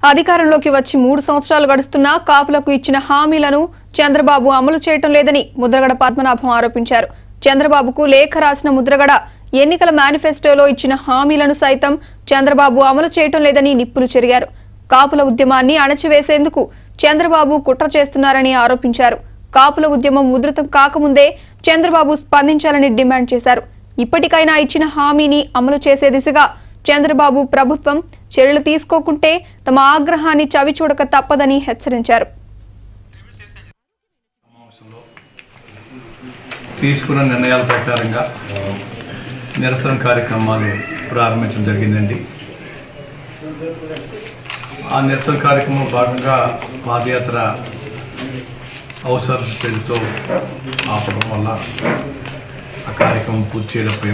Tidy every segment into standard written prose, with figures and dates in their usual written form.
అధికారంలోకి వచ్చి 3 సంవత్సరాలు గడుస్తున్నా కాపులకు ఇచ్చిన హామీలను చంద్రబాబు అమలు చేయటం లేదని ముద్రగడ పద్మనాభం ఆరోపించారు. చంద్రబాబుకు లేఖ రాసిన ముద్రగడ ఎన్నికల మేనిఫెస్టోలో ఇచ్చిన హామీలను సైతం చంద్రబాబు అమలు చేయటం లేదని నిప్పులు చెరిగారు. కాపుల ఉద్యమాన్ని అణచివేసేందుకు చంద్రబాబు కుట్ర చేస్తున్నారని ఆరోపించారు. కాపుల ఉద్యమం ఉధృతం కాకముందే చంద్రబాబు స్పందించాలని డిమాండ్ చేశారు. ఇప్పటికైనా ఇచ్చిన హామీని అమలు చేసే దిశగా చంద్రబాబు ప్రభుత్వం చర్యలు తీసుకోకుంటే తమ ఆగ్రహాన్ని చవిచూడక తప్పదని హెచ్చరించారు. తీసుకున్న నిర్ణయాల ప్రకారంగా నిరసన కార్యక్రమాలు ప్రారంభించడం జరిగిందండి. ఆ నిరసన కార్యక్రమంలో భాగంగా పాదయాత్ర అవసర పేరుతో ఆపడం వల్ల ఆ కార్యక్రమం పూర్తి చేయలేకపోయాం.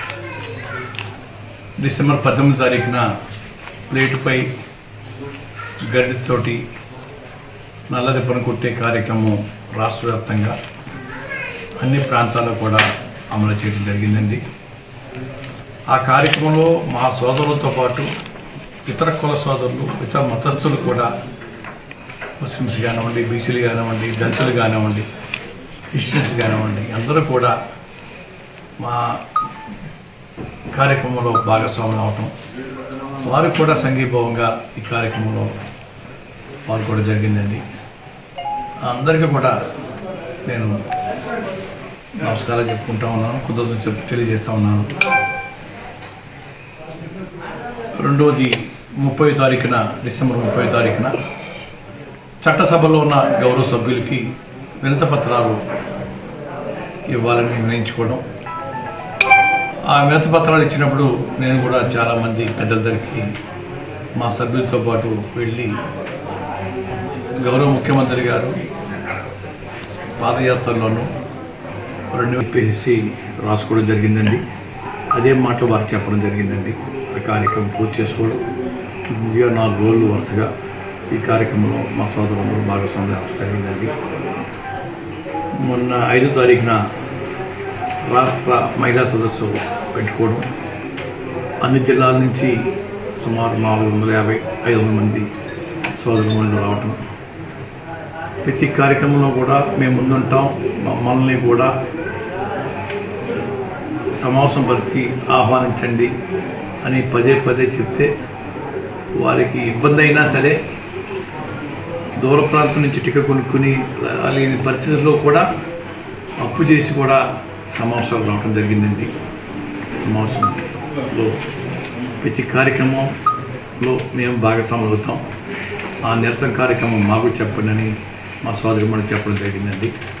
డిసెంబర్ 18 తారీఖున ప్లేటుపై గడ్డితోటి నల్ల రిబ్బన్ కొట్టే కార్యక్రమం రాష్ట్ర వ్యాప్తంగా అన్ని ప్రాంతాల్లో కూడా అమలు చేయడం జరిగిందండి. ఆ కార్యక్రమంలో మా సోదరులతో పాటు ఇతర కుల సోదరులు, ఇతర మతస్థులు కూడా, ముస్లిమ్స్ కానివ్వండి, బీసీలు కానివ్వండి, దళితులు కానివ్వండి, క్రిస్టియన్స్ కానివ్వండి, అందరూ కూడా మా కార్యక్రమంలో భాగస్వాములు అవటం, వారు కూడా సంఘీభావంగా ఈ కార్యక్రమంలో పాల్గొనడం జరిగిందండి. అందరికీ కూడా నేను నమస్కారాలు చెప్పుకుంటా ఉన్నాను, కృతజ్ఞతలు తెలియజేస్తూ ఉన్నాను. రెండోది 30వ తారీఖున, డిసెంబర్ 30వ తారీఖున చట్టసభలో ఉన్న గౌరవ సభ్యులకి వినతిపత్రాలు ఇవ్వాలని నిర్ణయించుకోవడం. ఆ వినతిపత్రాలు ఇచ్చినప్పుడు నేను కూడా చాలామంది పెద్దల దగ్గరికి మా సభ్యులతో పాటు వెళ్ళి గౌరవ ముఖ్యమంత్రి గారు పాదయాత్రలోనూ 2 చెప్పేసి రాసుకోవడం జరిగిందండి. అదే మాటలు వారికి చెప్పడం జరిగిందండి. ఆ కార్యక్రమం పూర్తి చేసుకోవడం, 4 రోజులు వరుసగా ఈ కార్యక్రమంలో మా సోదరులందరూ భాగస్వామ్యం జరిగిందండి. మొన్న 5వ తారీఖున రాష్ట్ర మహిళా సదస్సు పెట్టుకోవడం, అన్ని జిల్లాల నుంచి సుమారు 450-500 మంది సోదరులు రావటం. ప్రతి కార్యక్రమంలో కూడా మేము ముందుంటాం, మమ్మల్ని కూడా సమావేశం పరిచి ఆహ్వానించండి అని పదే పదే చెప్తే, వారికి ఇబ్బంది అయినా సరే దూర ప్రాంతం నుంచి టికెట్ కొనుక్కొని లేని పరిస్థితుల్లో కూడా అప్పు చేసి కూడా సమావేశాలు రావడం జరిగిందండి. సమావేశంలో ప్రతి కార్యక్రమంలో మేము భాగస్వాములు అవుతాం. ఆ నిరసన కార్యక్రమం మాకు చెప్పండి అని మా సోదరుడు మనకు చెప్పడం జరిగిందండి.